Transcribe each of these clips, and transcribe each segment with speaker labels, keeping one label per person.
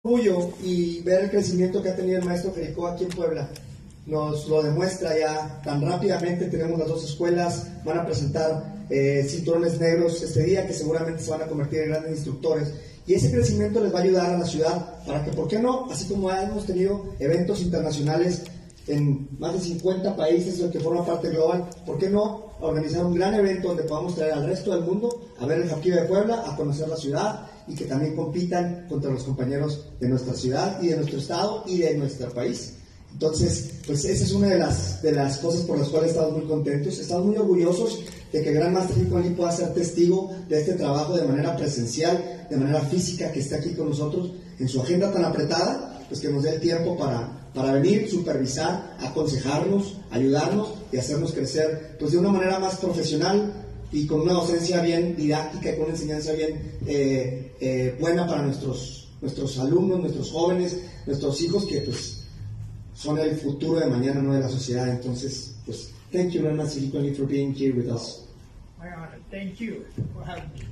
Speaker 1: orgullo y ver el crecimiento que ha tenido el maestro Jericó aquí en Puebla. Nos lo demuestra ya tan rápidamente. Tenemos las dos escuelas, van a presentar cinturones negros este día que seguramente se van a convertir en grandes instructores, y ese crecimiento les va a ayudar a la ciudad para que, ¿por qué no? Así como hemos tenido eventos internacionales en más de 50 países que forman parte global, ¿por qué no organizar un gran evento donde podamos traer al resto del mundo a ver el Japquive de Puebla, a conocer la ciudad y que también compitan contra los compañeros de nuestra ciudad y de nuestro estado y de nuestro país? Entonces, pues esa es una de las cosas por las cuales estamos muy contentos. Estamos muy orgullosos de que el Gran Master Rico Ali pueda ser testigo de este trabajo de manera presencial, de manera física, que esté aquí con nosotros en su agenda tan apretada, pues que nos dé el tiempo para venir, supervisar, aconsejarnos, ayudarnos y hacernos crecer pues de una manera más profesional y con una docencia bien didáctica y con una enseñanza bien buena para nuestros alumnos, nuestros jóvenes, nuestros hijos, que pues son el futuro de mañana, no de la sociedad. Entonces, pues, thank you very much, Silicon Valley, for being here with us.
Speaker 2: My honor. Thank you for having me.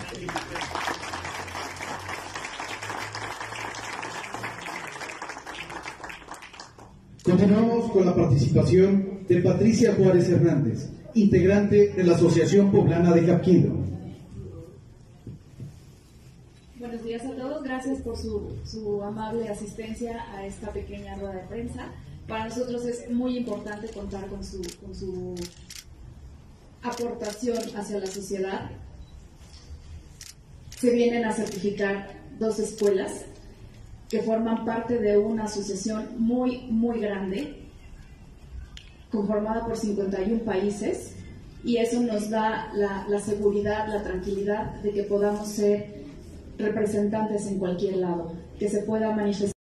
Speaker 3: Continuamos con la participación de Patricia Juárez Hernández, integrante de la Asociación Poblana de Japquive.
Speaker 4: Buenos días a todos, gracias por su amable asistencia a esta pequeña rueda de prensa. Para nosotros es muy importante contar con su aportación hacia la sociedad. Se vienen a certificar 2 escuelas que forman parte de una asociación muy, muy grande, conformada por 51 países, y eso nos da la seguridad, la tranquilidad de que podamos ser representantes en cualquier lado, que se pueda manifestar